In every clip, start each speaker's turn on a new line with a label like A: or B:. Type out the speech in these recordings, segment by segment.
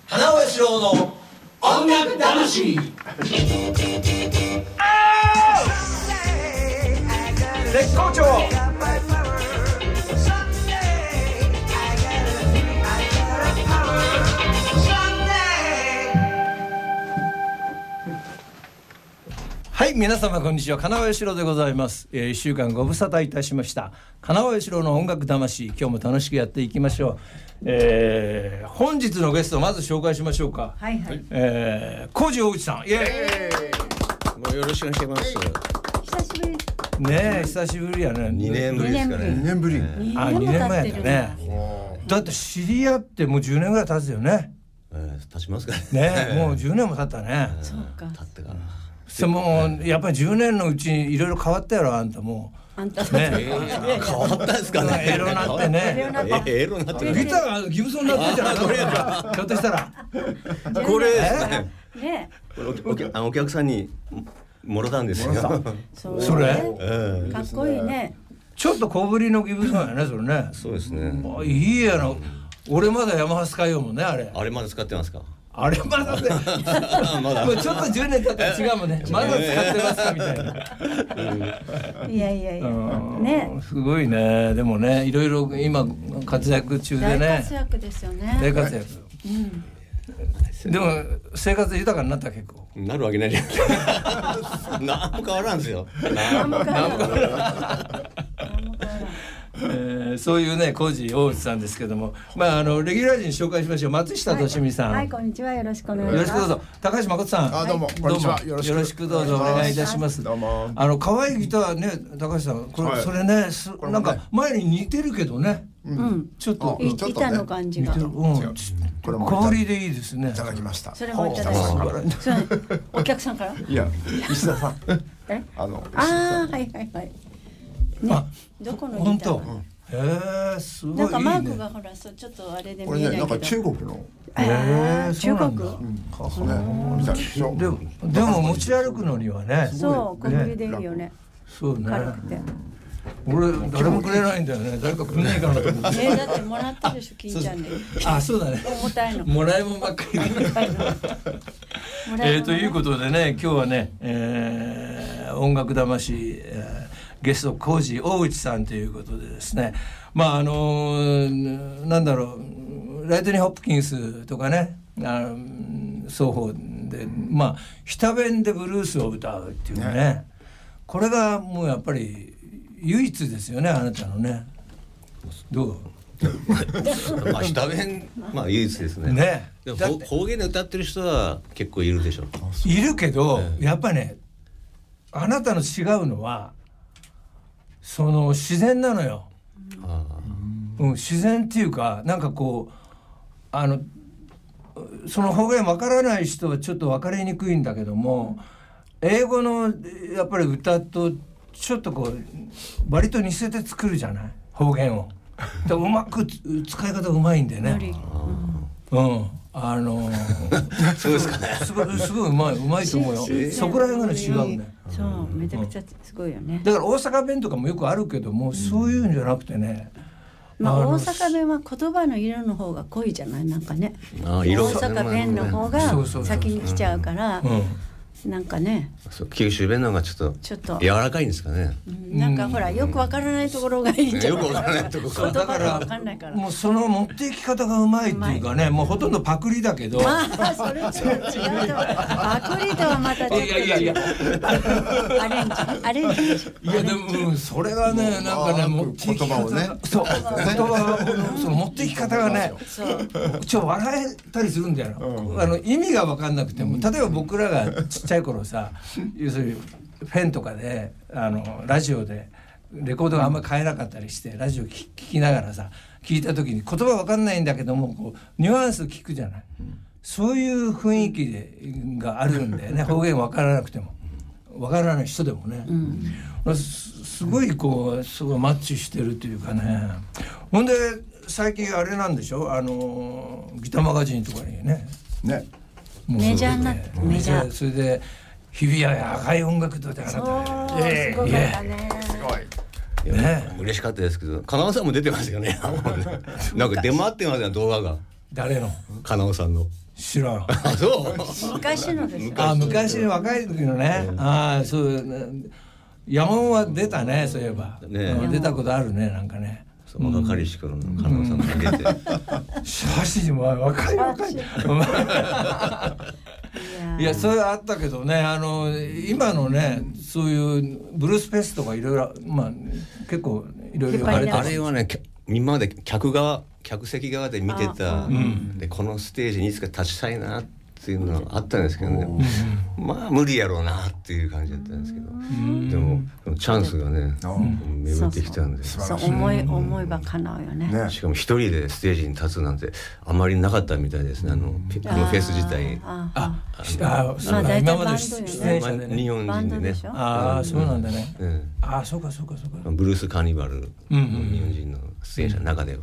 A: 花尾四郎の音楽魂。
B: 絶好調。
C: はい、皆様こんにちは。金尾義郎でございます。1週間ご無沙汰いたしました。金尾義郎の音楽魂、今日も楽しくやっていきましょう。本日のゲストまず紹介しましょうか。
D: はいはい。
C: 小路大内さん。イエ
E: もうよろしくお願いします。
D: 久しぶり。
C: ねえ、久しぶりやね。
E: 2年ぶりですかね。
B: 2年ぶり。
C: あ、2年前だね。だって知り合ってもう10年ぐらい経つよね。
E: 経ちますかね。
C: ね、もう10年も経ったね。
D: そうか。
E: 経ってから。
C: もうやっぱり10年のうちにいろいろ変わったやろ、あんたも
D: あんた
C: ね。
E: 変わったんですかね。
C: エロなってね。
E: エロなって
C: ギターがギブソンになってんじゃないか。ひょっとしたら。
E: これですね。
D: ね。
E: お客さんにもろたんですよ。
C: それ
D: かっこいいね。
C: ちょっと小ぶりのギブソンやね、それね。
E: そうですね。
C: いいやな。俺まだヤマハ使いよもんね、あれ。
E: あれまだ使ってますか。
C: あれまだね。もうちょっと10年経ったら違うもんね。まだ使ってますかみたいな。
D: いやいやいや。ね。
C: すごいね。でもね、いろいろ今活躍中でね。
D: 大活躍ですよね。
C: 大活躍。でも生活豊かになった結構。
E: なるわけないじゃん。何も変わらんですよ。
D: 何も変わらん。
C: そういうね、小路大内さんですけども、まあレギュラー陣紹介しましょう。松下俊美さん。
D: はい、こんにちは。よろしくお願いします。
C: よろしくどうぞ。高橋誠さん。
B: どうもこんにちは。
C: よろしくどうぞお願いいたします。
B: どうも。
C: 可愛いギターね、高橋さん。これそれね、なんか前に似てるけどね。ちょっと
D: 板の感じが。
B: これも
C: 小ぶりでいいですね。
B: いただきました。
D: それもいただきました。お客さんから。
B: いや、石田さん。
D: はいはいはい。ね、どこのギター？
C: すごいいいね。
D: なんかマークがほら、ちょっとあれで見えないけど。
B: なんか中国の。
D: 中国？
C: でも持ち歩くのにはね。
D: そう、小ぶりでいいよね。
C: そうね。
D: 軽くて。
C: 俺誰もくれないんだよね。誰かくれないかなと思って。
D: だってもらったでしょ、金ちゃんで。
C: あ、そうだね。
D: 重たいの。
C: もらいもんばっかり。ということでね、今日はね、音楽魂。ゲスト小路大内さんということでですね、まあなんだろう、ライトニー・ホプキンスとかね、双方でまあ日弁でブルースを歌うっていうね、これがもうやっぱり唯一ですよね、あなたのね。どう？
E: まあ日弁、まあ唯一ですね。
C: ね。
E: でも方言で歌ってる人は結構いるでしょ。
C: いるけど、やっぱね、あなたの違うのは。その自然なのよ。自然っていうか、なんかこうその方言わからない人はちょっと分かりにくいんだけども、英語のやっぱり歌とちょっとこう割と似せて作るじゃない、方言を。うまく使い方うまいんでね。
E: そうですかね。
C: すごいうまいと思うよ。そこら辺が違うね。
D: そう、めちゃくちゃすごいよね。
C: だから大阪弁とかもよくあるけども、そういうんじゃなくてね。
D: まあ大阪弁は言葉の色の方が濃いじゃない、なんかね。大阪弁の方が先に来ちゃうから。なんかね、
E: 九州弁の方がちょっと柔らかいんですかね。
D: なんかほら、よくわからないところがいいんじゃない。
E: よくわからないところ。
C: だからもうその持っていき方がうまいっていうかね、もうほとんどパクリだけど。
D: まあそれ違うとパクリとはまたちょっと。
C: いや
D: アレンジでしょ。
C: いやでもそれがね、なんかね、持っていき方が、そう言葉その持っていき方がね、笑えたりするんだよ。意味が分かんなくても、例えば僕らがちっちゃい頃さ、要するにフェンとかでラジオでレコードがあんまり買えなかったりして、ラジオ聞きながらさ、聞いた時に言葉わかんないんだけども、こうニュアンス聞くじゃない、そういう雰囲気があるんだよね。方言わからなくても、わからない人でもね、すごいこうすごいマッチしてるというかね。ほんで最近あれなんでしょ、ギターマガジンとかにね。
D: メジャーになってメジャー。
C: それで日比谷赤い音楽堂であなた。
D: すごかったね。
B: すごい。
E: 嬉しかったですけど、金尾さんも出てますよね。なんか出回ってますよ、動画が。
C: 誰の？
E: 金尾さんの。
C: 知らん。
E: そう
D: 昔のですよ。
C: 昔の若い時のね。そう山本は出たね、そういえば。出たことあるね、なんかね。
E: 若かりし頃の加納さんが出て。
C: しかし若い。いやそれあったけどね、今のねそういうブルースフェスとかいろいろ結構いろいろ
E: あれはね今まで客席側で見てたでこのステージにいつか立ちたいなっていうのはあったんですけどね、まあ無理やろうなっていう感じだったんですけど、でもチャンスがね巡ってきたんで、
D: そう思いば叶うよね。
E: しかも一人でステージに立つなんてあまりなかったみたいですね、このフェス自体。
C: 今まで出演者でね、
E: 日本人でね。
C: そうなんだね。そうか。
E: ブルースカーニバルの日本人の出演者の中では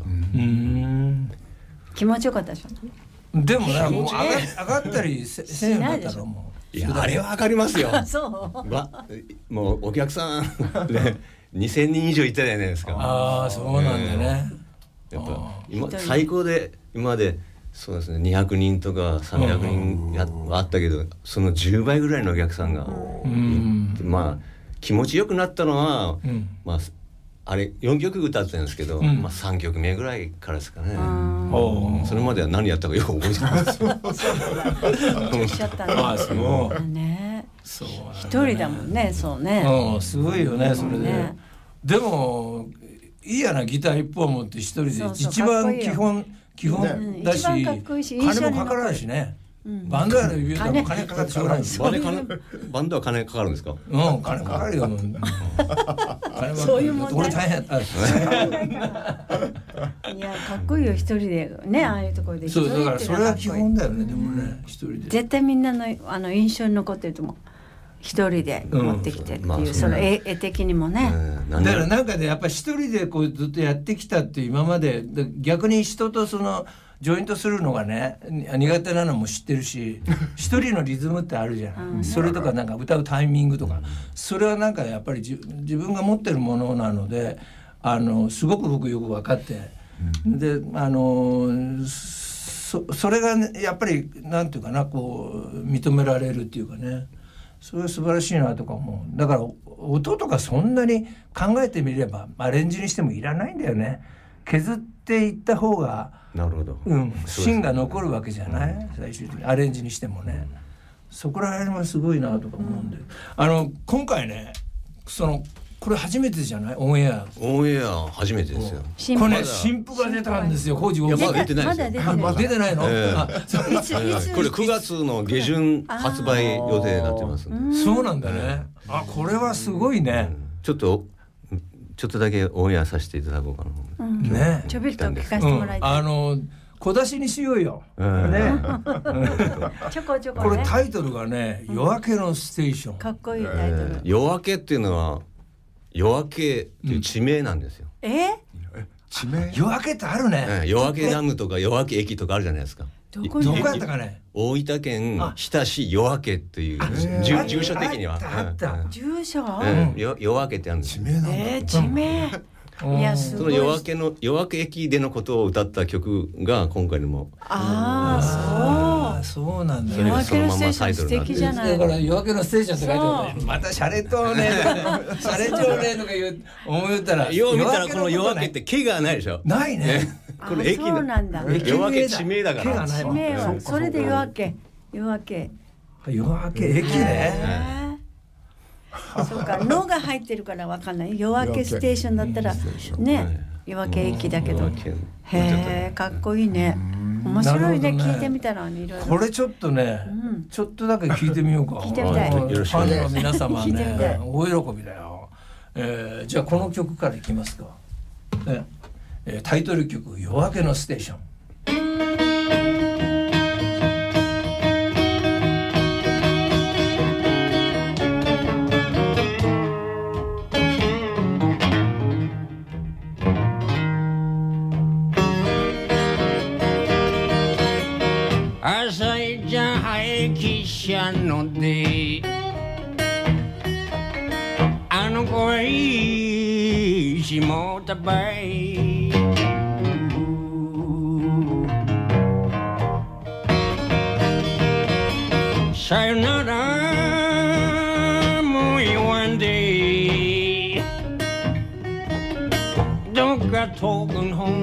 D: 気持ちよかったでしょ。
C: でもね、もう上がったりせんようになったらも
E: う。いやあれは上がりますよ。もうお客さんね2000人以上いたじゃないですか。
C: そうなんだね。
E: やっぱ今最高で今までそうですね200人とか300人はあったけど、その10倍ぐらいのお客さんがまあ気持ちよくなったのはまああれ4曲歌ってたんですけど、3曲目ぐらいからですかね。それまでは何やったかよく覚えてないです。
D: 一人だもんね、そうね。
C: すごいよね、それで。でもいいやな、ギター一本持って一人で一番基本だし、金もかからないしね。バンドやる指金かかってしょうがないんですよ。
E: バンドは金かかるんですか？
C: 金かかるよ。
D: そういうもんね。
C: 俺大変やった。
D: いやかっこいいよ、一人でね、ああいうところで。
C: そうだからそれは基本だよね。でもね、一人で。
D: 絶対みんなの印象に残ってると思う。一人で持ってきてっていう、その絵的にもね。
C: だからなんかね、やっぱり一人でこうずっとやってきたっていう今まで、逆に人とそのジョイントするのがね苦手なのも知ってるし、一人のリズムってあるじゃない、それとかなんか歌うタイミングとか、それはなんかやっぱり自分が持ってるものなので、すごく僕よく分かって、でそれが、ね、やっぱりなんていうかな、こう認められるっていうかね、それは素晴らしいなとか思う。だから音とかそんなに考えてみればアレンジにしてもいらないんだよね。削っていった方が、
E: なるほど、
C: 芯が残るわけじゃない、最終的にアレンジにしてもね、そこら辺はすごいなとか思うんで、今回ねこれ初めてじゃない？オンエア
E: 初めてですよ。
C: これね、新譜が出たんですよ。工事
E: まだ出てないですよ。
C: まだ出てないの？
E: これ9月の下旬発売予定になってますんで。
C: そうなんだね。これはすごいね。
E: ちょっとだけオンエアさせていただこうかな。
D: ね。ちょびっと聞かせてもらいたい。
C: 小出しにしようよ。ね。
D: ちょこちょこ。
C: これタイトルがね、夜明けのステーション。
D: かっこいいタイトル。
E: 夜明けっていうのは夜明けっていう地名なんですよ。
B: 地名？
C: 夜明けってあるね。
E: 夜明けダムとか夜明け駅とかあるじゃないですか。
C: どこやったかね。
E: 大分県日田市夜明けっていう住所的には
C: あった
D: 住所？
E: 夜明けってあるんです。
B: 地名なんだ。
D: 地名。いやすごい。
E: その夜明け駅でのことを歌った曲が今回にも。
C: そうなんだ。
D: 夜明けのステーション素敵じゃない。
C: だから夜明けのステーションって書いてある。またシャレとね、シャレとねとか思ったら。
E: よう見たらこの夜明けって木がないでしょ。
C: ないね。
E: これ駅の。
D: そうなんだ。
E: 夜明け地名だから。
D: 地名はそれで夜明け。夜明け
C: 駅ね。
D: そうか、のが入ってるからわかんない。夜明けステーションだったらね、夜明け駅だけど。へえ、かっこいいね。面白いね、聞いてみたらいろいろ。
C: これちょっとね、ちょっとだけ聞いてみようか。
D: 聞いてみたい。
C: ファンの皆様ね、大喜びだよ。じゃあこの曲からいきますか。タイトル曲、夜明けのステーション。
A: 朝いちゃん廃棄車ので恋しもたばいさよならも言わんでどっか遠くの方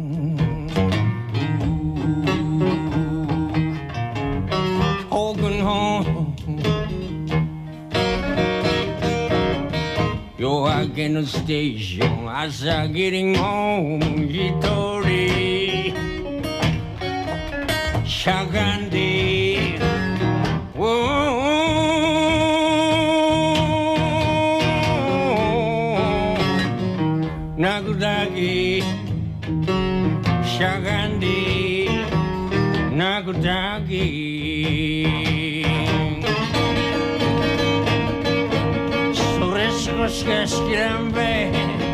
A: 遠くの方夜明けのステーション朝霧も一人しゃがんで泣くだけしゃがんで泣くだけそれ少しかしきらんべ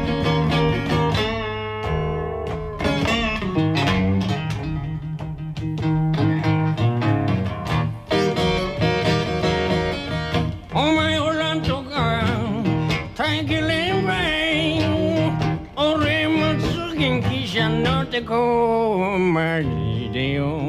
A: お前おらんとか耐えきれんべ俺も次汽車乗ってこうマジでよ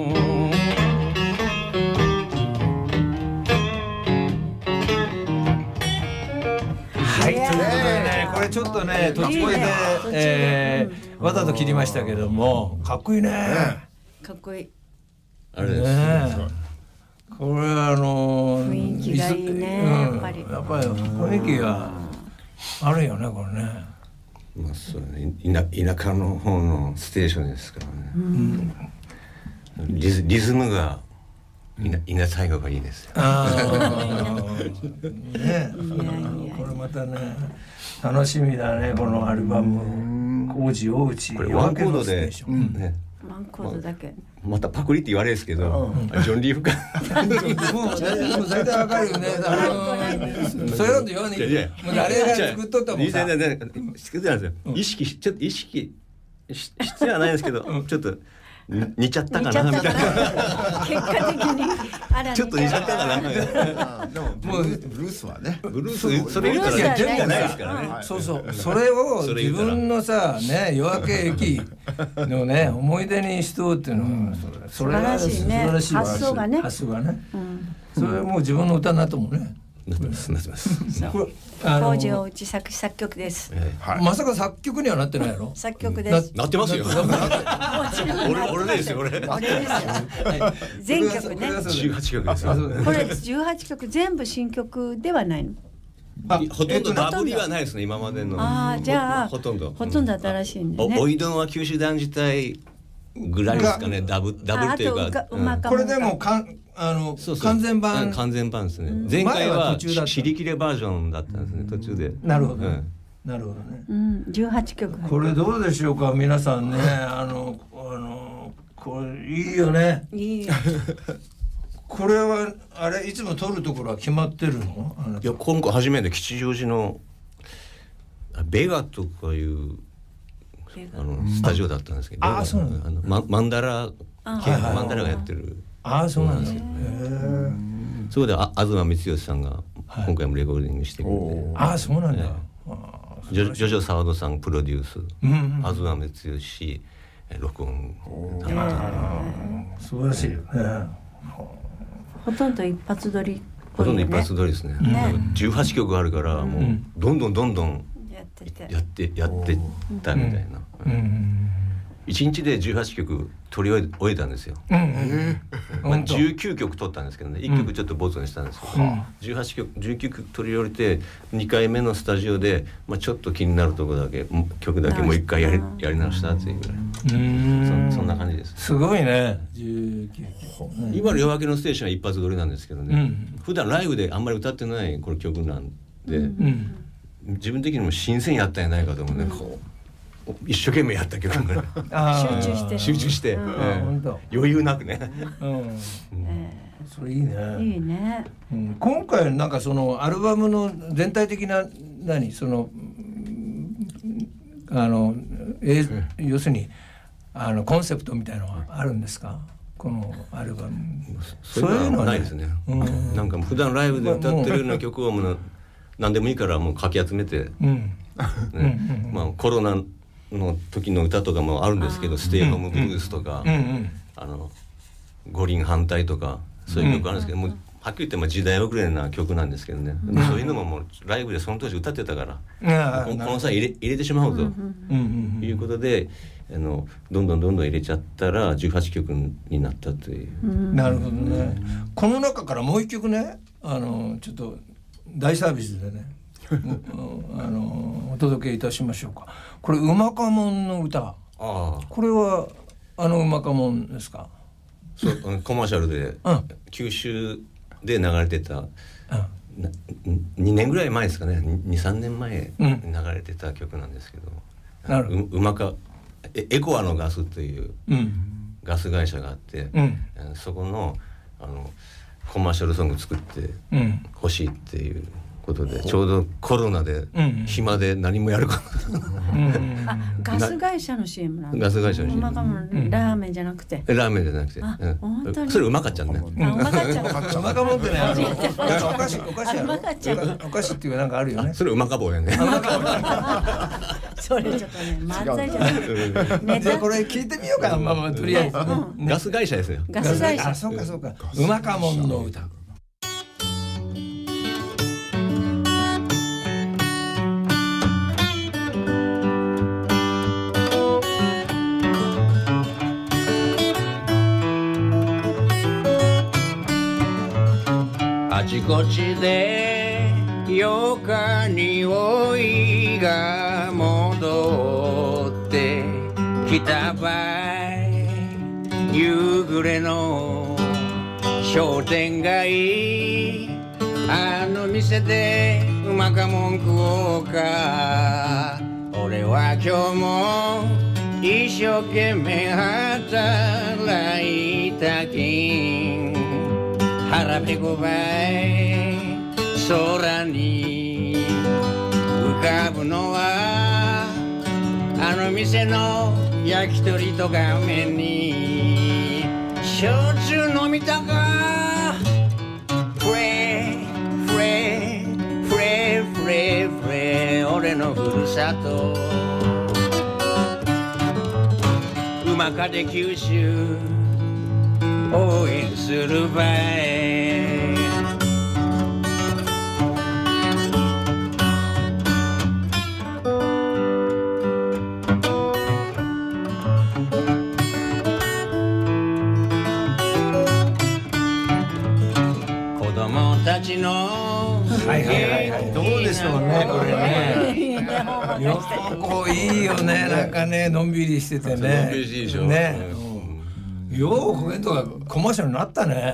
C: はい、ということでね、これちょっとね、途中で、わざと切りましたけども、かっこいいね。
D: かっこいい。
E: あれです、
C: これは
D: 雰囲気がいいね、やっぱり。
C: やっぱり雰囲気があるよね、これね。
E: まあそうね、田舎の方のステーションですからね、リズムが稲最後がいいですよ。
C: ね、これまたね楽しみだね、このアルバム工事大内
E: これワンコードで、ね、
D: ワンコードだけ
E: またパクリって言われるんですけど、ジョン・リーフか
C: もう大体わかるよね。そういうの言わない。もう誰が作っとったもんさ。
E: 作ってないですよ。ちょっと意識してはないんですけど、ちょっと似ちゃったかなみたいな。
D: 結果的に
E: ちょっと似ちゃったかなみたいな。
B: でももうブルースはね、
E: ブルースそれ言ったら全部じゃないですからね。
C: そうそう、それを自分のさね、夜明け駅のね思い出にしとうっていうのはそれが素晴らしい
D: 発想がね。
C: 発想がね。それはもう自分の歌になったもんね。
E: なってます。
D: 工事大内作詞作曲です。
C: まさか作曲にはなってないやろ。
D: 作曲です。
E: なってますよ。俺ですよ俺。
D: 全曲ね。
E: 18曲ですよ。
D: これ18曲全部新曲ではないの。
E: ほとんどダブりはないですね、今までの。
D: ああ、じゃあ
E: ほとんど
D: 新しいんだね。
E: おいどんは九州男児隊ぐらいですかね、ダブっていうか。
C: これでも完全版
E: ですね。前回は尻切れバージョンだったんですね、途中で。
C: なるほど。なるほどね。
D: 18曲。
C: これどうでしょうか、皆さんね。これいいよね。
D: いい。
C: これはあれいつも撮るところは決まってるの？
E: いや、今回初めて吉祥寺のベガとかいうスタジオだったんですけど、マンダラがやってる。
C: ああ、そうなんですよ。
E: そこで東光義さんが今回もレコーディングしてくれて、
C: ああ、そうなんだ。
E: ジョジョサワドさんプロデュース、東光義録音。
C: 素晴らしいよね。
D: ほとんど一発撮り。
E: ほとんど一発撮りですね。18曲あるからもうどんどんやってったみたいな。1日で18曲取り終えたんですよ。19曲取ったんですけどね、1曲ちょっとボツにしたんですけど、19曲取り終えて2回目のスタジオで、ちょっと気になるところだけ曲だけもう1回やり直したっていうぐらい、そんな感じです。
C: すごいね。
E: 今の夜明けのステーションは一発撮りなんですけどね、普段ライブであんまり歌ってないこの曲なんで、自分的にも新鮮やったんじゃないかと思うね。一生懸命やった曲が集中して余裕なくね。
C: それいいね。
D: いいね。
C: 今回なんかそのアルバムの全体的なその要するにコンセプトみたいなのはあるんですか、このアルバム？
E: そういうのはないですね。なんか普段ライブで歌ってるような曲を何でもいいからもうかき集めて、コロナの時の歌とかもあるんですけど、ステイホームブルースとか、五輪反対とかそういう曲あるんですけど、もはっきり言って時代遅れな曲なんですけどね、そういうのももうライブでその当時歌ってたから、この際入れてしまうということで、どんどん入れちゃったら18曲になったという。
C: なるほどね。この中からもう一曲ね、ちょっと大サービスでねお届けいたしましょうか。これ馬家門の歌。これは馬家門ですか？
E: そうコマーシャルで、九州で流れてた、2年ぐらい前ですかね、2,3年前に流れてた曲なんですけど、馬かエコアのガスというガス会社があって、そこのコマーシャルソング作ってほしいっていうことで、ちょうどコロナで暇で何もやるか
D: ガス会社の CM なんだ。
E: ガス会社の CM。
D: 馬かもラーメンじゃなくて。
E: ラーメンじゃなくて。
D: 本当に。
E: それ馬かちゃんね。
D: 馬かちゃん。
C: 馬かもってね、お菓子やろ。お菓子っていうなんかあるよね。
E: それ馬か棒やね。
D: それちょっとね、漫才じゃない。
C: じゃあこれ聞いてみようか。まあとりあえず。
E: ガス会社ですよ。
D: ガス会社。
C: そうか。馬かもんの歌。
A: あちこちでよか匂いが戻ってきたばい、夕暮れの商店街、店で馬かもん食おうか。俺は今日も一生懸命働いたき、腹ペコばい空に浮かぶのは店の焼き鳥と画面に焼酎飲みたか。フレフレフレフレフレ俺のふるさと馬かで九州応援するばい。子供たちの
C: どうでしょうねこれね。よくいいよね、なんかね、のんびりしててね。
E: のんびりしていいでしょ。
C: ね。ようコメントがコマーシャルになったね。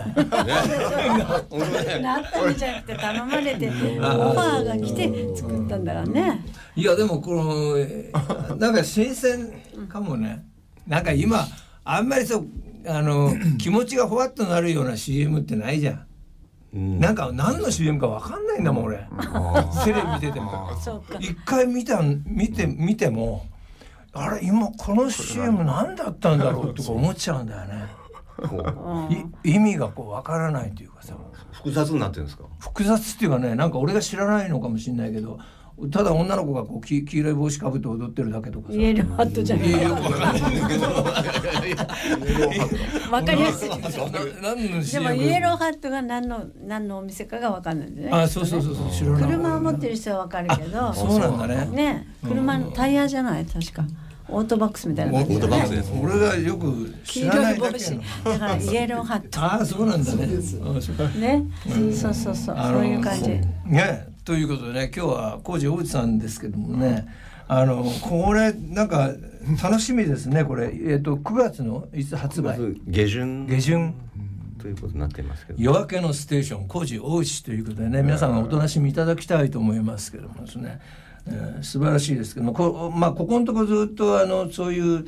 D: なったんじゃなくて頼まれてオファーが来て作ったんだからね。
C: いやでもこのなんか新鮮かもね。なんか今あんまりそう気持ちがふわっとなるような CM ってないじゃん。なんか何の CM か分かんないんだもん俺。テレビ見てても一回見てもあれ今この CM 何だったんだろうとか思っちゃうんだよね。意味がこう分からないというかさ、
E: 複雑になってるんですか。
C: 複雑っていうかね、なんか俺が知らないのかもしれないけど、ただ女の子がこう黄色い帽子かぶって踊ってるだけとかさ。
D: イエローハットじゃない。
C: よく分かんないんだけど
D: 分かりやすい。
C: 何の CM？
D: でもイエローハットが何のお店かが分かんないんでね。
C: あ、そう知らない。
D: 車を持ってる人は分かるけど。
C: そうなんだね。
D: ね、車のタイヤじゃない確か。オートバックスみたいな感じで、ね、
C: 俺がよく知らないだけの
D: だからイエローハット。
C: ああそうなんだね。
D: ね、そうそういう感じ。
C: ね、ということでね、今日は浩二大内さんですけどもね、これなんか楽しみですね。これ9月のいつ発売？
E: 下旬ということになっていますけど。
C: 夜明けのステーション浩二大内ということでね、皆さんがお楽しみいただきたいと思いますけどもですね。素晴らしいですけども、ここのところずっとそういう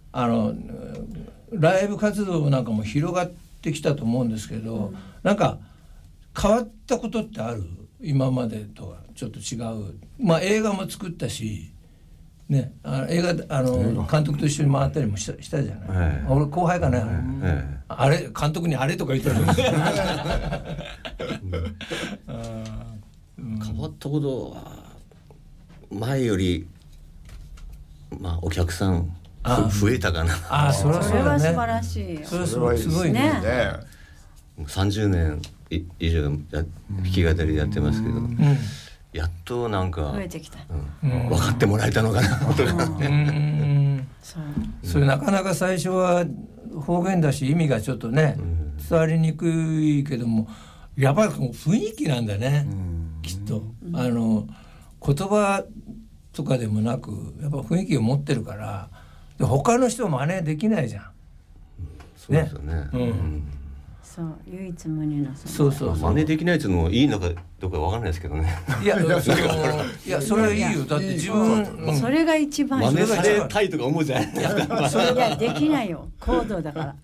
C: ライブ活動なんかも広がってきたと思うんですけど、なんか変わったことってある？今までとはちょっと違う。映画も作ったし、ね、映画監督と一緒に回ったりもしたじゃない。俺後輩かね、あれ監督にあれとか言ってる。
E: 変わったことは前よりお客さん増えたかな。
C: それは
D: 素晴らしい。
C: それはすごいね。
E: 30年以上弾き語りやってますけど、やっとなんか
D: 増えてきた、
E: 分かってもらえたのかなとかね。
C: それなかなか最初は方言だし意味がちょっとね伝わりにくいけども、やっぱり雰囲気なんだね、きっと言葉とかでもなくやっぱ雰囲気を持ってるから、他の人真似できないじゃん。
E: そうですよね。
D: そう、唯一無二の。
C: そう
E: 真似できないっていうのもいいのかどうかわからないですけどね。
C: いやそれはいいよ。だって自分
D: それが一番
E: 真似されたいとか思うじゃない。い
D: やできないよ、行動だから。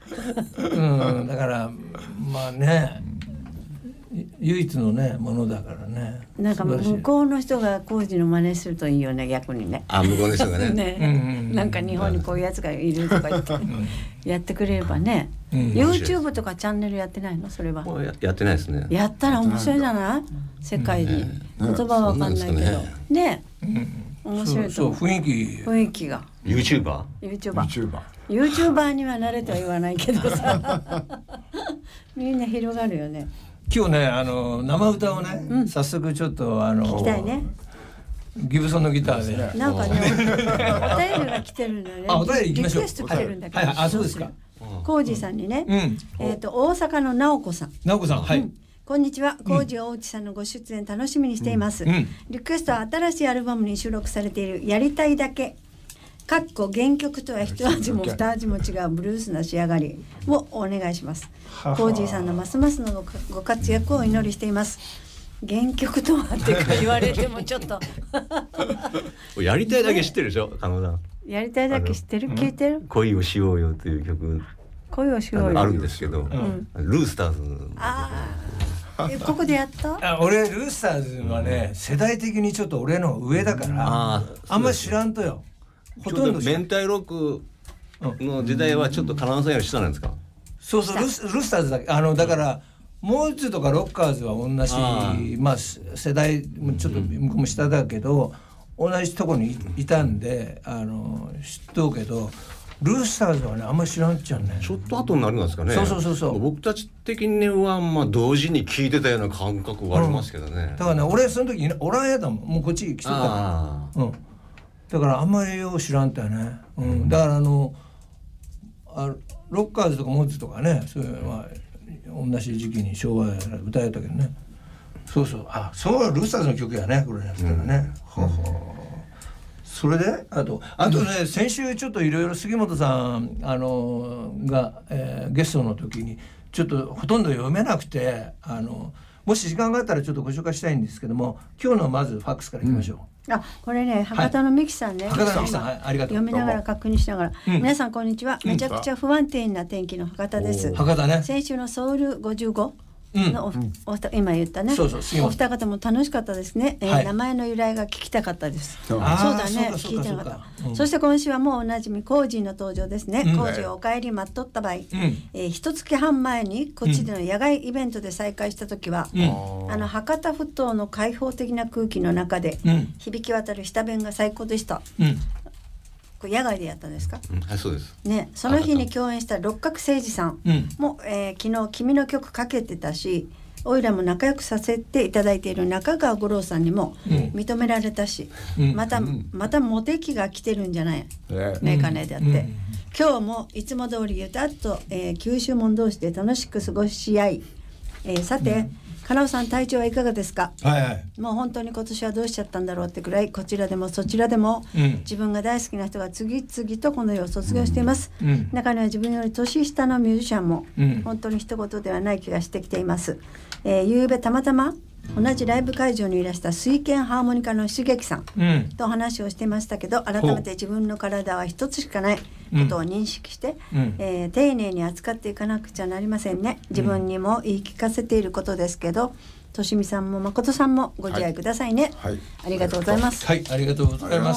C: だからまあね、唯一のねものだからね。
D: なんか向こうの人が工事の真似するといいよね、逆にね。
E: 向こうの人がね。
D: なんか日本にこういうやつがいるとか言ってやってくれればね。YouTube とかチャンネルやってないの？それは。
E: やってないですね。
D: やったら面白いじゃない？世界に言葉はわかんないけどね。面白いと思う。雰囲気が。YouTuber には慣れとは言わないけどさ、みんな広がるよね。
C: 今日ね生歌をね、早速ちょっと
D: 聞きたいね。
C: ギブソンのギターで。
D: なんかね、お便りが来てるんだよね。
C: お便り行きましょう。
D: リクエスト来てるんだけど。
C: あ、そうですか。
D: コージさんにね、大阪の直子さん。
C: 直子さん、はい。
D: こんにちは。コージ大内さんのご出演楽しみにしています。リクエストは新しいアルバムに収録されているやりたいだけ。原曲とは一味も二味も違うブルースな仕上がりをお願いします。コージーさんのますますのご活躍をお祈りしています。原曲とはってか言われてもちょっと
E: やりたいだけ知ってるでしょ、加納さん。
D: やりたいだけ知ってる？聞いてる？
E: 恋をしようよという曲
D: 恋をしようよ
E: あるんですけど、ルースターズ。
D: ここでやった？
C: 俺ルースターズはね、世代的にちょっと俺の上だからあんまり知らんとよ。
E: ほとんど明太ロックの時代はちょっと加納さんより下なんですか？
C: そうルースターズだけだからモーツとかロッカーズは同じまあ世代もちょっと向こうも下だけど同じところにいたんで知っとうけど、ルースターズはねあんまり知らんっちゃうね。
E: ちょっと後になるんですかね。
C: そう
E: 僕たち的にはまあ同時に聴いてたような感覚がありますけどね。
C: だからね、俺その時おらんやだもん。もうこっち来とったから。だからあんまりよう知らんとやね。だからロッカーズとかモッズとかね、そういうまあ同じ時期に昭和歌えたけどね。そうルースターズの曲やね、これやったらね。それであとね、先週ちょっといろいろ杉本さんが、ゲストの時にちょっとほとんど読めなくてもし時間があったらちょっとご紹介したいんですけども、今日のまずファックスからいきましょう。
D: これね、博多のミキさんね、
C: 博多のミキさん、ありがとう。
D: 読みながら確認しながら、皆さんこんにちは。めちゃくちゃ不安定な天気の博多です。
C: 博多ね。
D: 先週のソウル55の今言ったね、お二方も楽しかったですね。名前の由来が聞きたかったです。そうだね、聞いてなかった。そして今週はもうおなじみコージーの登場ですね。コージーお帰り待っとった場合、一月半前にこっちでの野外イベントで再会した時は、博多埠頭の開放的な空気の中で響き渡る下弁が最高でした。これ野外でやったんですか？
E: はい、そうです。
D: ね、その日に共演した六角誠治さんも、昨日君の曲かけてたし、おいらも仲良くさせていただいている中川五郎さんにも認められたし、またモテ期が来てるんじゃないメガネであって、今日もいつも通りゆたっと、九州門同士で楽しく過ごし合い、さて加納さん体調はいかがですか？もう本当に今年はどうしちゃったんだろうってくらい、こちらでもそちらでも、自分が大好きな人が次々とこの世を卒業しています。中には自分より年下のミュージシャンも、本当に一言ではない気がしてきています。夕べたまたま同じライブ会場にいらした水拳ハーモニカの茂樹さんと話をしてましたけど、改めて自分の体は一つしかないことを認識して、丁寧に扱っていかなくちゃなりませんね。自分にも言い聞かせていることですけど、としみさんも誠さんもご自愛くださいね。ありがとうございます。
C: はい、ありがとうございます。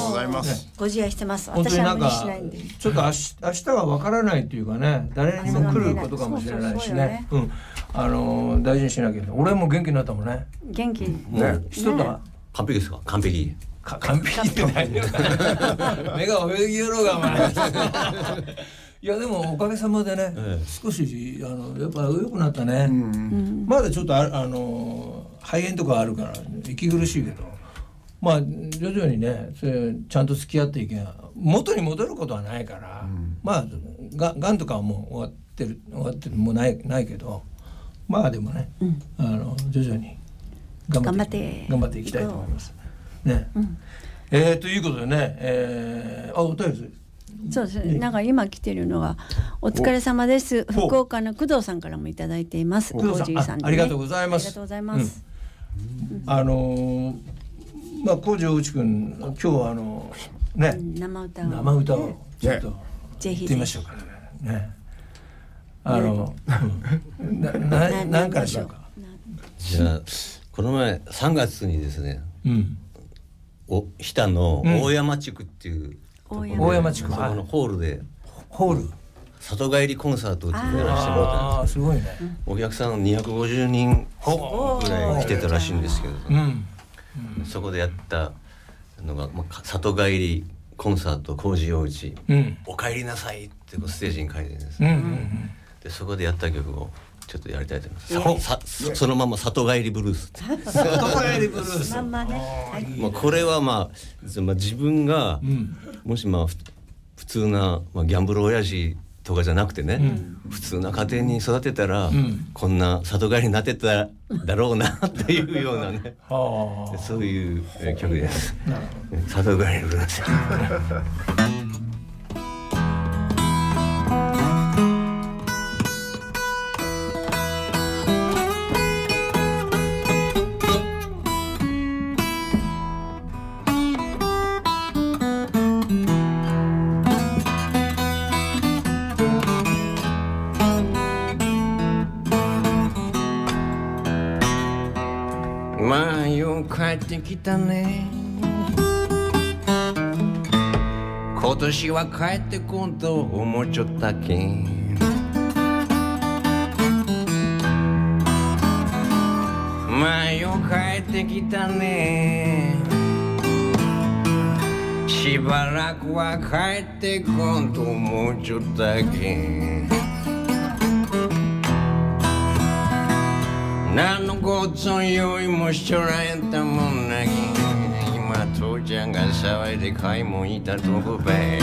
D: ご自愛してます。私は無理しないんで。
C: ちょっと明日はわからないというかね、誰にも来ることかもしれないしね。大事にしなきゃ。俺も元気になったもんね。
D: 元気。
C: 人とは
E: 完璧ですか？完璧。
C: 完璧ってないよ。目が泳ぎよろうがお前。 いやでもおかげさまでね、少しやっぱ良くなったね。まだちょっと肺炎とかあるから息苦しいけど、まあ徐々にねそれちゃんと付き合っていけば元に戻ることはないから、まあがんとかはもう終わってもうないけど、まあでもね、徐々に頑張っていきたいと思いますね。ということでね、お便り
D: そうですね。なんか今来てるのがお疲れ様です。福岡の工藤さんからもいただいています。
C: 工藤さん、ありがとうございます。
D: ありがとうございます。
C: まあ工場内くん今日はね生歌をちょっと
D: ぜひ
C: 言ってみましょうかね。何からしようか。
E: じゃあこの前3月にですね、日田の大山地区っていう
C: 大山地区、
E: そこのホールで里帰りコンサートをやらせてもらったんです。
C: すごいね。
E: お客さん250人ぐらい来てたらしいんですけど、そこでやったのが里帰りコンサート工事用地、お帰りなさいってステージに書いてるんです。でそこでやった曲をちょっとやりたいと思います。そのまま里帰りブルース。
C: 里帰りブルース。
D: まんまね。
E: これは自分がもし普通なギャンブル親父とかじゃなくてね、普通な家庭に育てたらこんな里帰りになってただろうなっていうようなね、そういう曲です。里帰りブルース。
A: まあよう帰ってきたね。今年は帰ってこんと思っちゃったけん。まあよう帰ってきたね。しばらくは帰ってこんと思っちゃったけん。何のごっつん用意もしちょらんたもんなぎ。今父ちゃんが騒いで買いもんいたとこべ。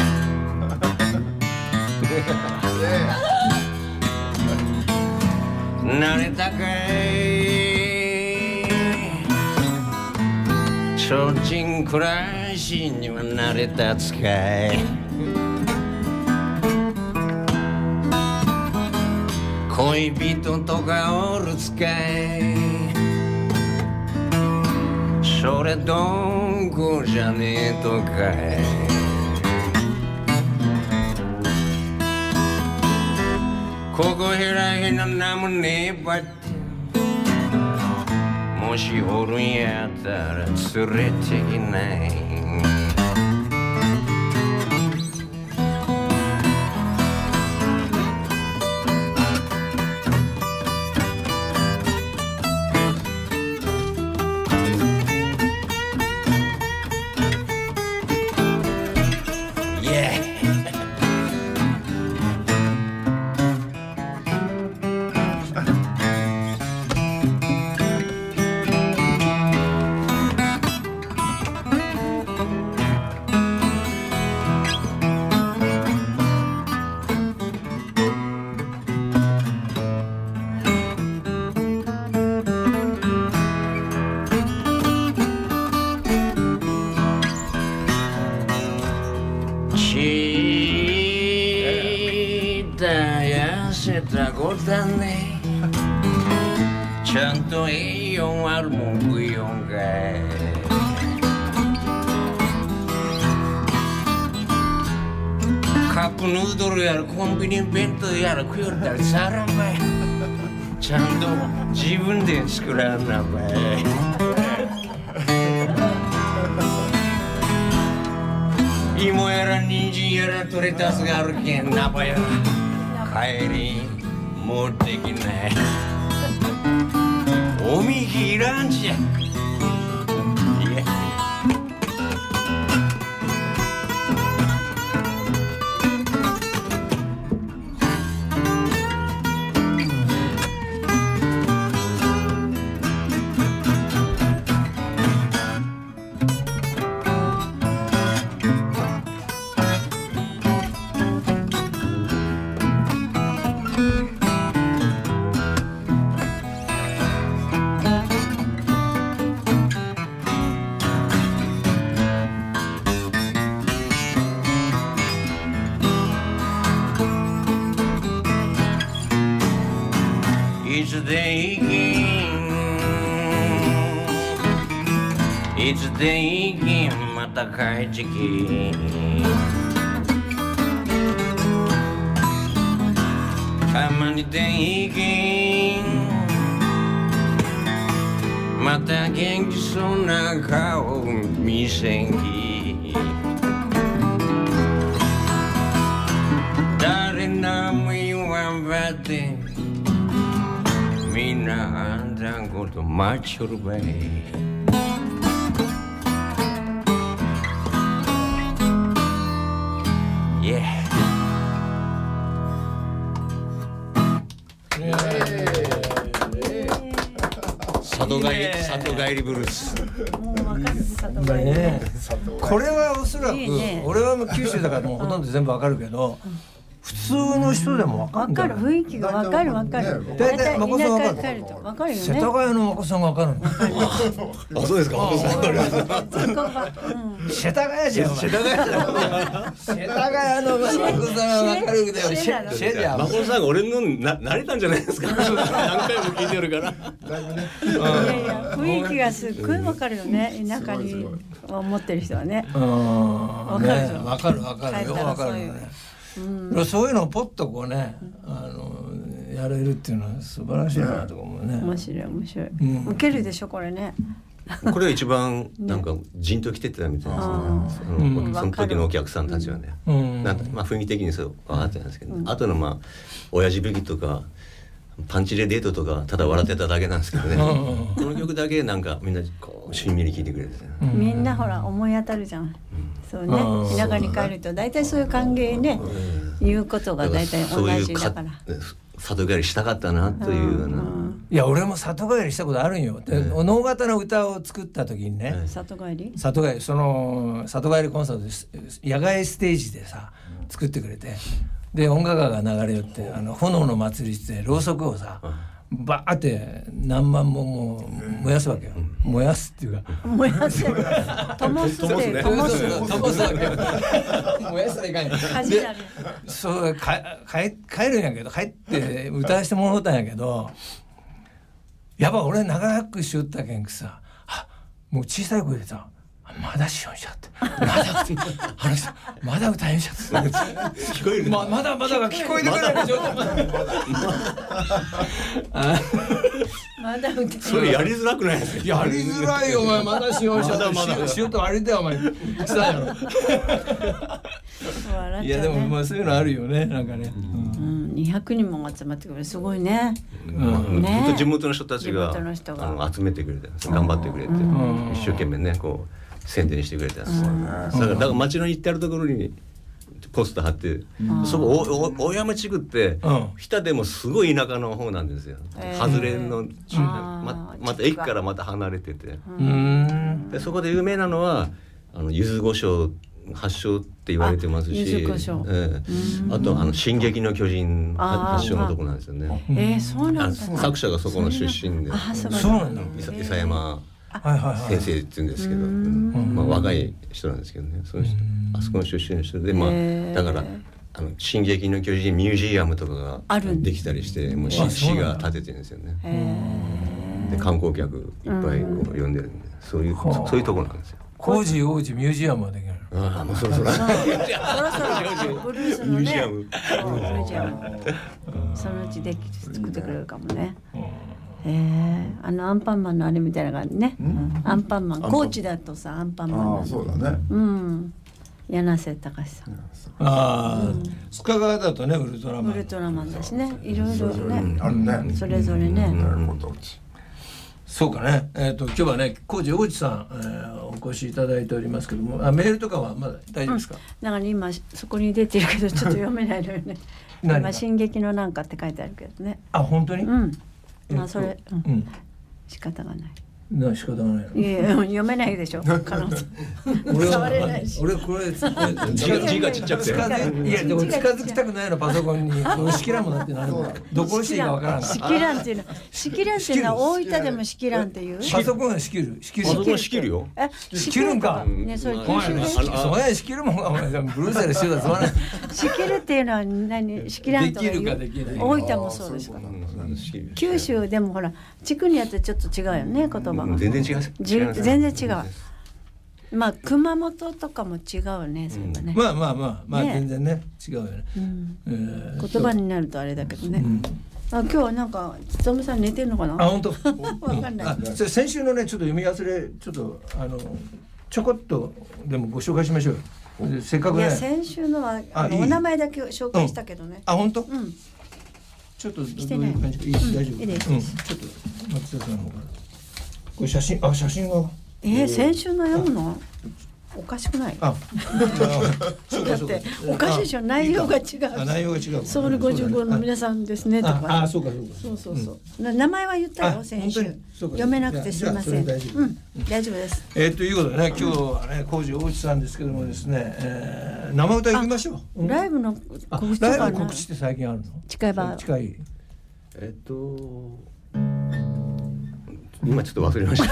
A: 慣れたかい。提灯暮らしには慣れたつかい。恋人とかおるつかい。それどんこじゃねえとかい。ここへらへんのなんもねえばって。もしおるんやったら連れてきない。痩せた子だね。ちゃんと栄養あるもん食いよんかい。カップヌードルやらコンビニ弁当やら食いよったらさらんばい。ちゃんと自分で作らんなばい。芋やら人参やら取れたすがあるけんなばや。帰り持ってきない。おみきいらんじゃ。 いつでいきまた帰ってきたまにでいきまた元気そうな顔見せんき誰何も言わんばってみんなあんたんこと待ちよるばい里帰りブルース。
D: もう分かる里帰り
C: ね。これはおそらく俺はもう九州だからもうほとんど全部わかるけど、普通の人でもわかるんだよ。
D: 分かる雰囲気が分かる。
C: 大体まこさんわかる。
D: 田舎帰ると分かるよね。
C: 世田谷のまこさんがわかるの。
E: あ、そうですか。
C: 世田谷じゃん。世田谷のまこさんはわかるけど、シェじゃん。
E: まこさんが俺の慣れたんじゃないですか。何回も聞いてるから。
D: いやいや雰囲気がすっごい分かるよね。田舎に思ってる人はね。
C: わかるよ。わかるよね。そういうのをポッとこうね、やれるっていうのは素晴らしいなとか思うね。面白い。受けるでしょこれね。
E: これが一番なんかじんときてたみたいですね。その時のお客さんたちはね、なんかまあ雰囲気的にそう分かってたんですけど、あとのまあ親父吹きとかパンチレデートとかただ笑ってただけなんですけどね。この曲だけなんかみんなこうしんみり聴いてくれて、
D: みんなほら思い当たるじゃん。そうね、田舎に帰ると大体そういう歓迎ね、言うことが大体同じだから。
E: 里帰りしたかったなというような。
C: いや俺も里帰りしたことあるんよ。能型の歌を作った時にね。
D: 里帰り
C: その里帰りコンサートで野外ステージでさ作ってくれて、で音楽が流れよって炎の祭りってろうそくをさバーって何万本も燃やすわけよ。燃やすっていうか
D: 燃やす灯すわけよ。
C: 燃やすはいかんよ。
D: で
C: そう帰るんやけど帰って歌わしてもらったんやけど、やっぱ俺長くしよったけんくさ、もう小さい声でさまだしよんしゃってまだ歌えんしゃって聞こえる、まだが聞こえてくるような状態
D: まだ歌
E: それやりづらくないですか。
C: やりづらいよお前。まだしよんしゃってしようとあれだよお前したやろ。いやでもまあそういうのあるよね、なんかね。
D: 200人も集まってくる、すごいね。
E: 地元の人たちが集めてくれて頑張ってくれて一生懸命ねこう宣伝してくれたんです。だから街の行ってあるところにポスター貼って、そこ大山地区って日田でもすごい田舎の方なんですよ。外れのまた駅からまた離れてて、でそこで有名なのは柚子胡椒発祥って言われてますし、あと進撃の巨人発祥のとこなんですよね。
D: そうなんだ。
E: 作者がそこの出身で、
C: そうなんだ。
E: 伊佐山先生って言うんですけど、まあ若い人なんですけどね。あそこの出身の人で、まあだから進撃の巨人ミュージアムとかができたりして、もう市が建ててるんですよね。で観光客いっぱいこう呼んでるんで、そういうところなんですよ。
C: 工事王子ミュージアムはできる。
E: もうそろそろ
D: ブルースのねミュージアムそのうち作ってくれるかもね。アンパンマンのあれみたいな感じね。アンパンマン高知だとさアンパンマン。
B: そうだね。
D: 柳瀬隆さん。
C: 須賀川だとねウルトラマン。
D: ウルトラマンだしね、いろいろね。
B: あるね。
D: それぞれね。
C: そうかね。今日はね工事王子さんお越しいただいておりますけども、メールとかはまだ大丈夫ですか。
D: だから今そこに出てるけどちょっと読めないのよね。今進撃のなんかって書いてあるけどね。
C: 本当に。
D: まあそれ仕方がない。
C: 仕方がない。
D: いや読めないでしょ。可能性。触れないし。
C: 俺これ
E: 字がちっちゃくて。
C: いやでも近づきたくないのパソコンに。式蘭もだってなるの。どこにしていいかわからない。
D: 式蘭っていうのは大分でも式蘭っていう。
C: パソコンは仕切る。
E: パソコン仕切るよ。
C: 仕切るんか。
D: ねそれ九州で。
C: それ仕切るもんがブルーセルしてたぞ。
D: 仕切るっていうのは何？式蘭とかいう。
C: できるかできない。
D: 大分もそうですか。九州でもほら地区によってちょっと違うよね言葉が。
E: 全然違う。
D: 全然違う。まあ熊本とかも違うねそれはね。
C: まあ全然ね違うよね。
D: 言葉になるとあれだけどね。今日はなんか勉さん寝てるのかな。
C: あ本当。
D: わかんない。
C: 先週のねちょっと読み忘れちょっとちょこっとでもご紹介しましょうよ。せっかくね。
D: いや先週のはお名前だけ紹介したけどね。
C: あ本当。ちょっとどういう感じかいい大丈夫。ちょっと松田さんの方から。これ写真が。
D: 先週の読むのおかしくない？だっておかしいでしょ内容が違う。
C: 内容が違う。
D: ソウル55の皆さんですねとか。
C: そうか。
D: そう名前は言ったよ先週。読めなくてすみません。大丈夫です。
C: ということでね今日はね浩二大内さんですけどもですね生歌行きましょう。
D: ライブの告知とか。
C: ライブの告知って最近あるの？近い。
E: 今ちょっと忘れました。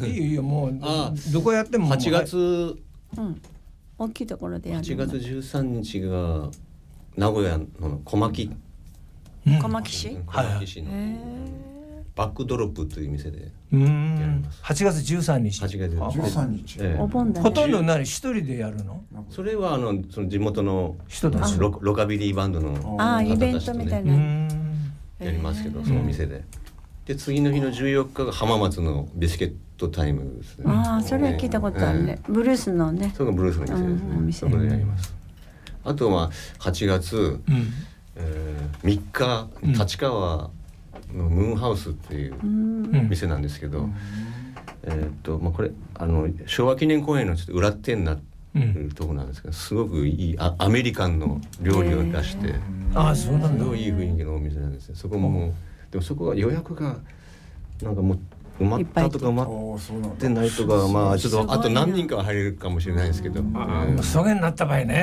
C: いいよもうどこやっても
E: 8月
D: 大きいところでやる。
E: 8月13日が名古屋の小牧市のバックドロップという店でやります。
C: 8月13日。
B: 8月13日。
D: お盆だね。
C: ほとんど一人でやるの？
E: それはその地元の
C: 人たち
E: ロカビリーバンドの
D: イベントみたいな
E: やりますけどその店で。で次の日の14日が浜松のビスケットタイムですね。
D: それは聞いたことあるね。ブルースのね。
E: それがブルースの店ですね。そこでやります。あとは8月3日立川のムーンハウスっていう店なんですけど、これ昭和記念公園のちょっと裏手になってるとこなんですけど、すごくいいアメリカンの料理を出して、
C: そうなんだ。
E: すごいいい雰囲気のお店なんですよ。そこもでもそこは予約がなんかもう埋まったとか埋まってないとかちょっとあと何人かは入れるかもしれないですけど、
C: そげになった場合ね。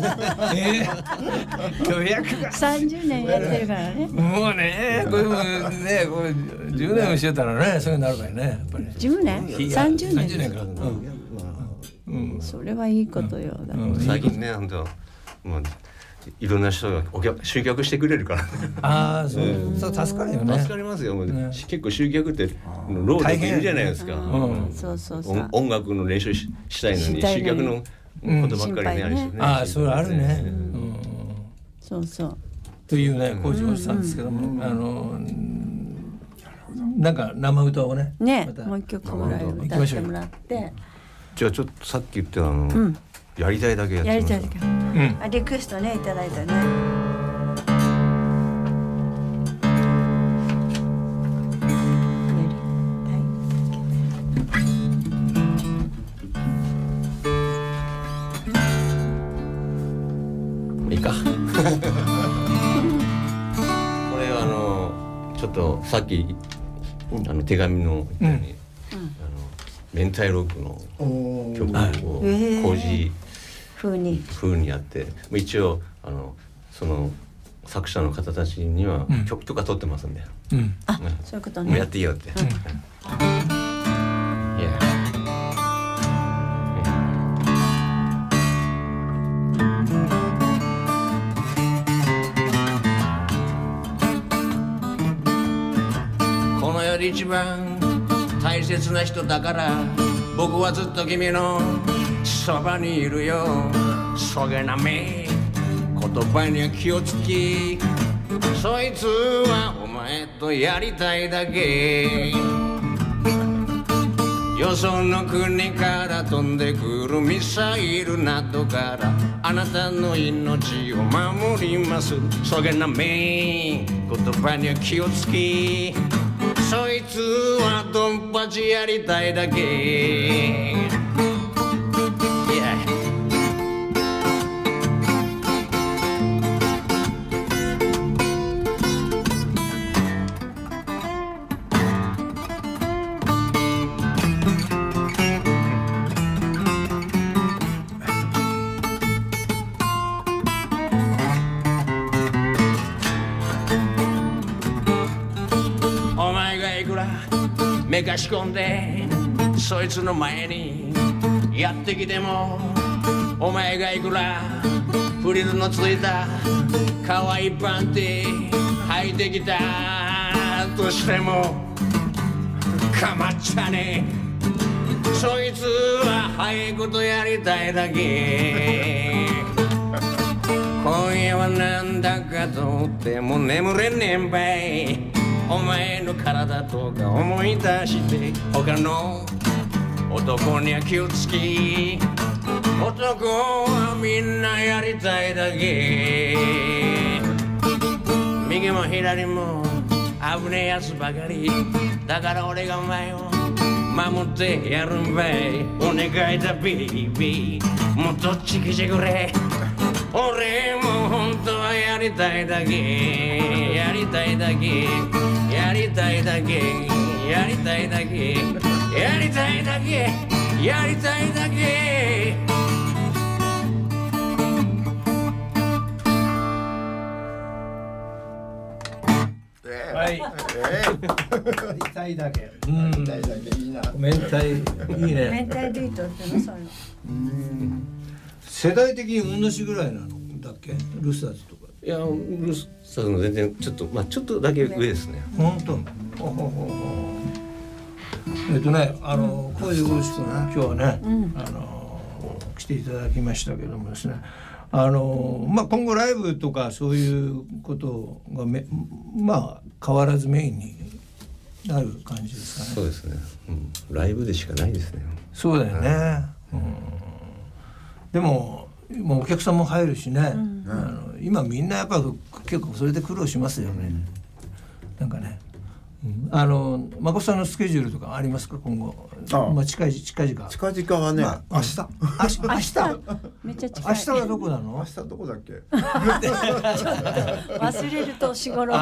C: 予約が
D: 30年やってるからね。
C: もうねこれ10年もしてたらねそげになる場合ねやっぱり。
D: 10年？30年。
C: 30年か。
D: それはいいことよ。
E: 最近ねいろんな人が集客してくれるから
C: そう助かるよね。
E: 助かりますよ。結構集客って労力いるじゃないですか。音楽の練習したいのに集客のことばっかりねあれしてね。
C: それあるね。
D: そう
C: というね浩二おじさんですけどもなんか生歌をね
D: もう一曲ぐらい歌ってもらって。
E: じゃあちょっとさっき言ってやりたいだけやってみます。
D: リクエストねいただいたね。
E: いいか。これちょっとさっき手紙の言ったように明太ロックの曲を工事風にやって一応その作者の方たちには曲とか撮ってますんで、
D: そういうことね。
E: もうやっていいよって。この世で一番大切な人だから僕はずっと君のそばにいるよ。そげなめ言葉には気をつき、そいつはお前とやりたいだけ。よその国から飛んでくるミサイルなどからあなたの命を守ります。そげなめ言葉には気をつき、そいつはドンパチやりたいだけ。
A: めかし込んでそいつの前にやってきても、お前がいくらフリルのついた可愛いパンティ履いてきたとしてもかまっちゃねえ。そいつは早いことやりたいだけ。今夜はなんだかとっても眠れねえんばい。お前の体とか思い出して他の男には気をつき、男はみんなやりたいだけ。右も左も危ねえやつばかりだから俺がお前を守ってやるんばい。お願いだベイビー、もっとチキチくれ。俺も本当はやりたいだけ、やりたいだけ、やりたいだけ、やりたいだけ、やりたいだけ、やりたいだけ。
C: はい。やりたいだけ。
B: やりたいだけいいな。
C: 明太いいね。
D: 明太ビートってのそういうの。
C: 世代的に運主ぐらいなのだっけ、ルスターズとか。
E: いやルスターズの全然ちょっとちょっとだけ上ですね。
C: 本当。小路剛志君今日はね、来ていただきましたけどもですね、今後ライブとかそういうことが変わらずメインになる感じですかね。
E: そうですね、ライブでしかないですね。
C: そうだよね、でもお客さんも入るしね、今みんなやっぱ結構それで苦労しますよね、なんかね。誠さんのスケジュールとかありますか今後？近々
B: はね、明日
D: めっちゃ近い。
C: 明日はどこなの？
B: 明日どこだっけ？
D: 忘れる年頃。ど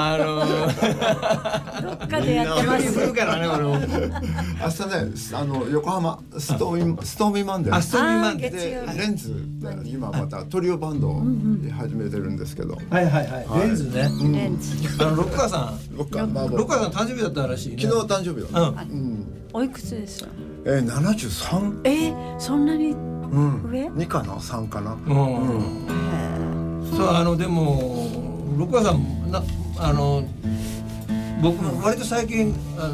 D: っかでやってます。
C: 来るからね俺も。
B: 明日ね、横浜ストーミーマンデー。
C: ストーミーマンデー
B: でレンズ今またトリオバンドを始めてるんですけど。
C: はいレンズね。
D: レンズ。
C: 六花さん誕生日だったらしいね。
B: 昨日誕生日だ。
D: おいくつですか
B: ？73。
D: そんなに上
B: ？2かな3かな。
C: そうでも六花さん僕も割と最近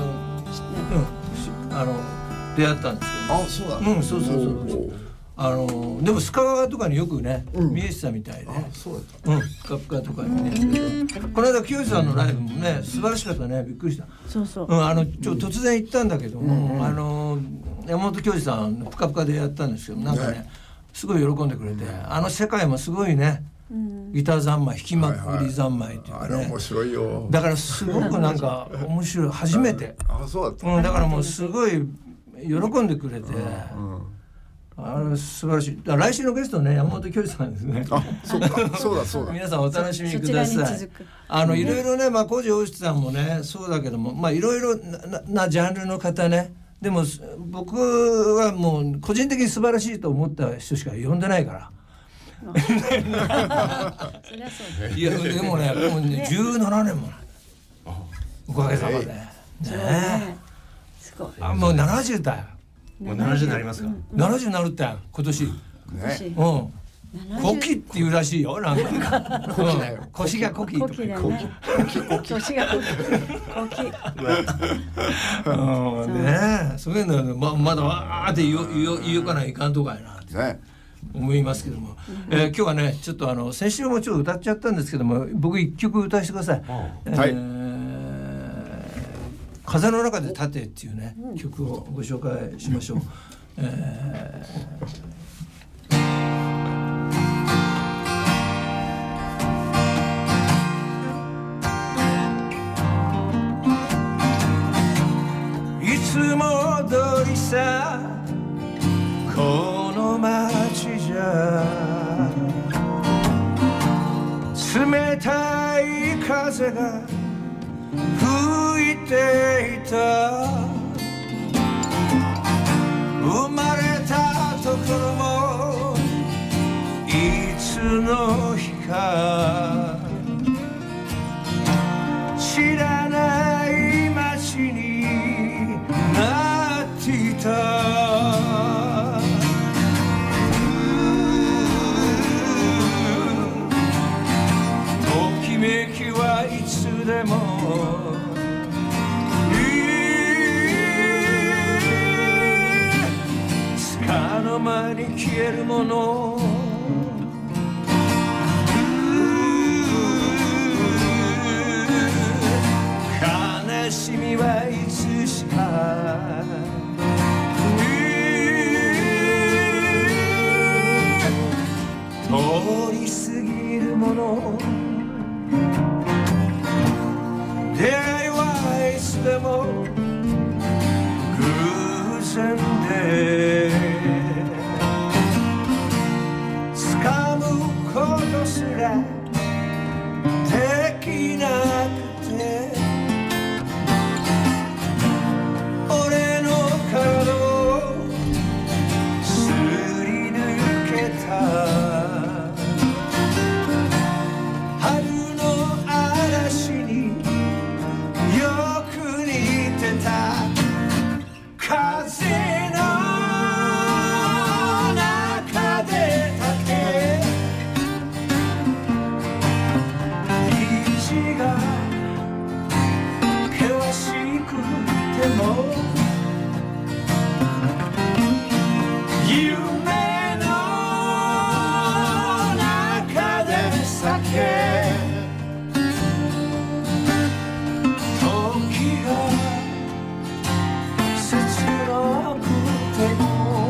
C: 出会ったんですけど。
B: そうだ。
C: そうでもスカワとかによくね見えてたみたいで。
B: そうだった。
C: スカッカとかにね。この間清さんのライブもね素晴らしかったね。びっくりした。
D: そう
C: 突然行ったんだけども、山本教授さんのプカプカでやったんですけど、なんかねすごい喜んでくれて、世界もすごいね、ギター三昧弾きまくり三昧っていうかね、
B: 面白いよ。
C: だからすごくなんか面白い、初めて。
B: そうだった。
C: だからもうすごい喜んでくれて、素晴らしい。来週のゲストね、山本教授さんですね。
B: そうだ。
C: 皆さんお楽しみください。いろいろね、小路大志さんもねそうだけども、いろいろなジャンルの方ね。でも僕はもう個人的に素晴らしいと思った人しか呼んでないから。いやでもね、もうね17年もおかげさまで。
D: すごい。
C: もう70だよ。
E: もう70になりますか
C: ？70になるって今年。コキっていうらしいよ、なんか。腰がコキ。
D: 腰がコキ。
C: ね、そういうのまだわーって言うかないかんとかやなって思いますけども、今日はねちょっと先週もちょっと歌っちゃったんですけども、僕一曲歌わせてください。風の中で立てっていうね曲をご紹介しましょう。いつも通りさこの街じゃ冷たい風が吹いていた、生まれたところもいつの日か、知らない街に消えるもの悲しみはいつしか通り過ぎるもの出会いはいつでも偶然で掴むことすらできなくて俺の体をすり抜けた春の嵐によく似てた風の中で立て道が険しくても夢の中で咲け時が切なくても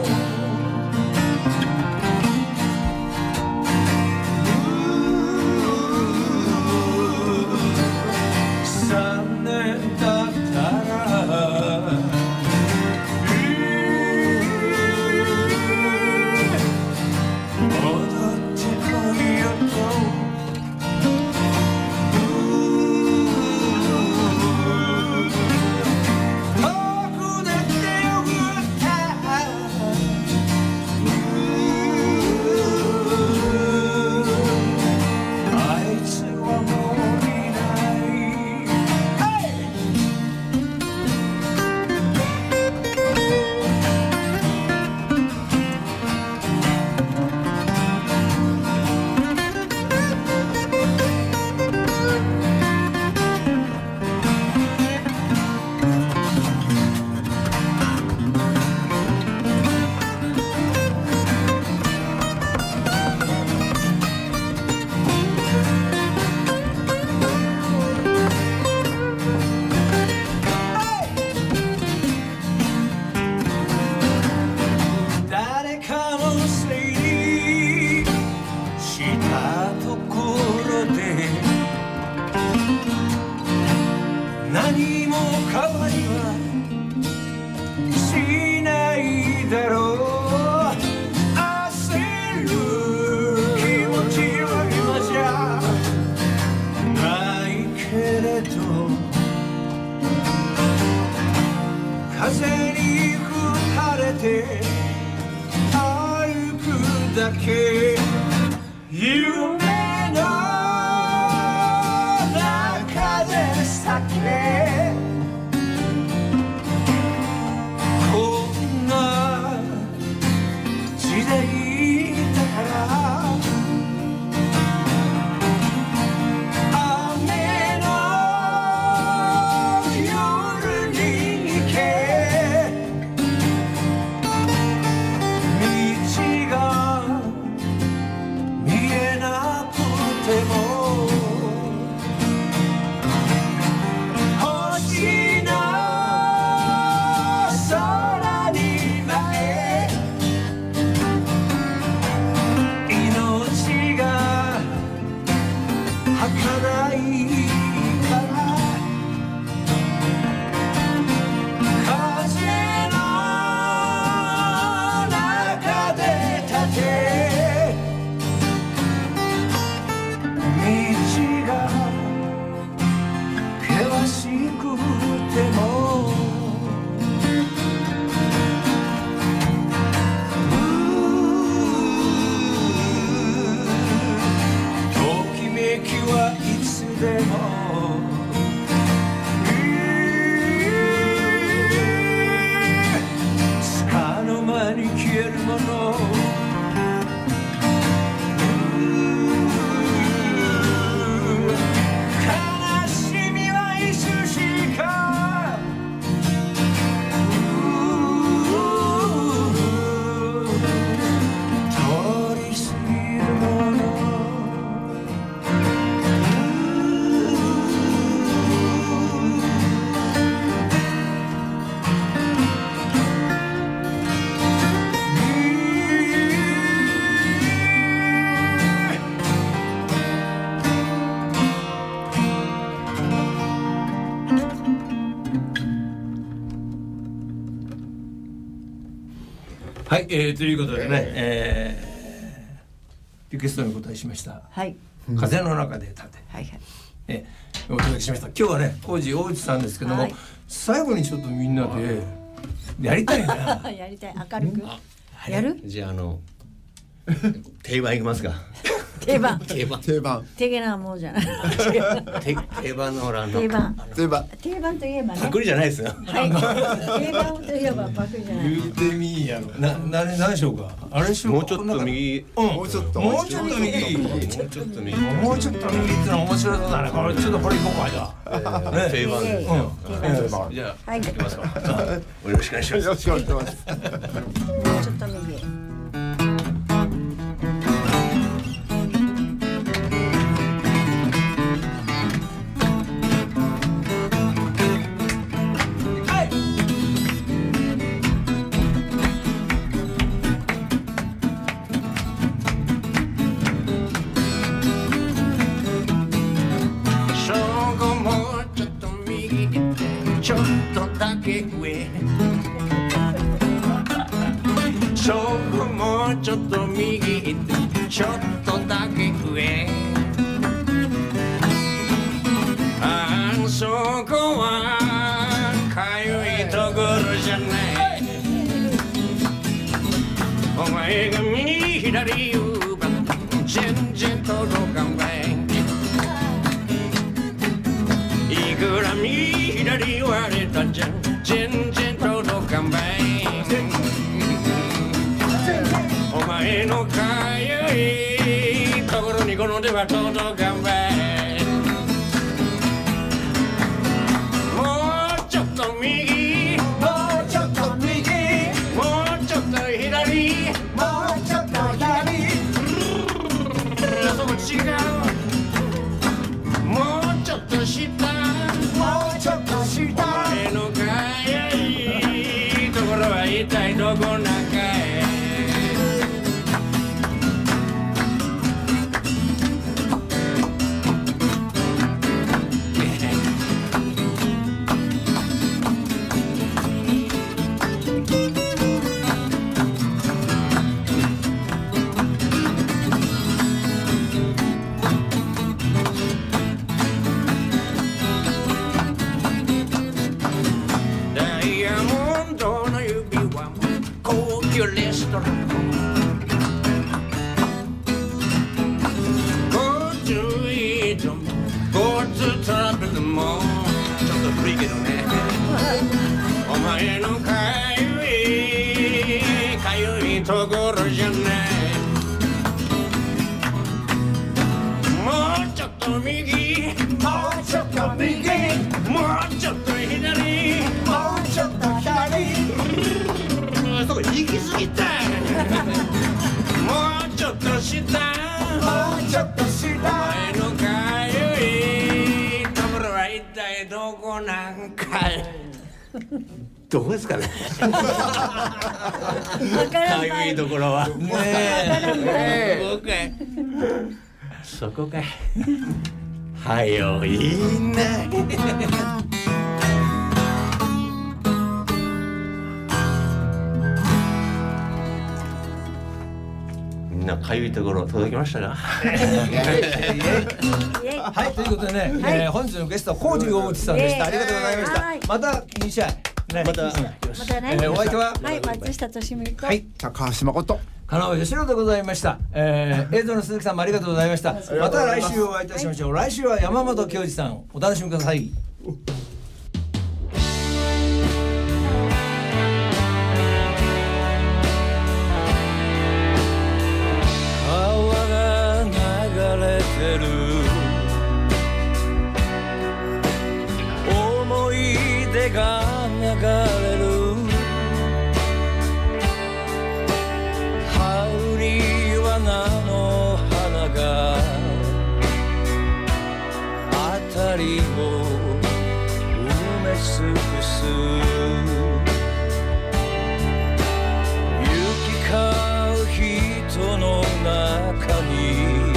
C: 3年経ったら戻ってこいよと誰かのせいにしたところで何も変わりはしないだろう焦る気持ちは今じゃないけれど風に吹かれて歩くだけ夢の中で咲けこんな時代だから雨の夜に行け道が見えなくても星の空に舞え命が儚いから風の中で立て道が険しくてもときめきはいつでもつかの間に消えるもの悲しみはいつしかはい、ということでね、リクエストにお答えしました、
D: はい、
C: 風の中で立て、
D: はいはい、
C: お届けしました。今日はね浩二大内さんですけども、はい、最後にちょっとみんなでやりたいな
D: やりたい、明るくやる。
E: じゃあ定番いきますか。
D: 定番
B: 定
D: なものじゃない。
E: 定番の
D: 定番といえばね。
E: パクリじゃないですよ。
D: はい。定番といえばパクリじゃない。
C: 言うてみやろ。何でしょうか。あれしょう。
E: もうちょっと右。
C: もうちょっと右。もうちょっと右っての面白そうだね。これちょっとこれいこうかじゃあ。
E: 定番。じゃあ行きますか。よろしくお願いします。
B: よろしくお願いします。
D: もうちょっと右。
A: ちょっとだけ上、そこもうちょっと右行ってちょっとだけ上、そこはかゆいところじゃない。お前が右左言うば全然届かんばい。いくら右左言われたじゃ全然届かんばい。お前のかゆいところにこの手は届かんばい。もうちょっと右、
C: もうちょっと右、
A: もうちょっと左、
C: もうちょっと左、
A: そこ違う。もうちょっと下、
C: もうちょっと下、
A: お前のかゆいところは一体どこなんかい。レストランGoToイートも GoToトラベルもちょっと古いけどね。お前のかゆいところじゃない。もうちょっと右、
C: もうちょっと右、
A: もうちょっと左、
C: もうちょっと左、
A: そこ行き過ぎた。もうちょっと下、
C: もうちょっと下、
A: お前のかゆいところは一体どこなんかい。どこですかね。かゆいところは。ねえ。そこかい。はよいいね。みんなかゆいところ届きましたか。
C: はい、ということでね、本日のゲストは浩二大内さんでした。ありがとうございました。また2試合
D: また
C: お相手は
D: 松下利美と
B: 高橋誠、
C: 金尾義郎でございました。映像の鈴木さんもありがとうございました。また来週お会いいたしましょう。来週は山本恭二さん、お楽しみください。
F: 川が流れてる、思い出が流れる、羽振は菜の花が辺りを埋め尽くす、行き交う人の中に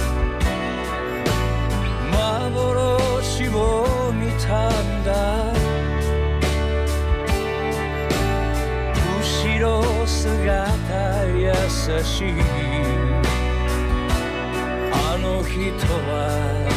F: 幻を見たんだ、後ろ姿しいあの人は